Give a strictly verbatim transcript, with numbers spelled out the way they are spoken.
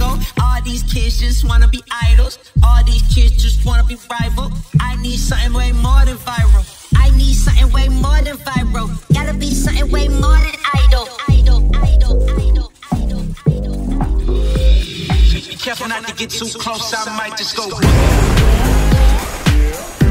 go. All these kids just wanna be idols. All these kids just wanna be rival. I need something way more than viral. I need something way more than viral. Gotta be something way more than idol. Idol, idol, idol, idol, idol. Be careful not to get too close, I might just go.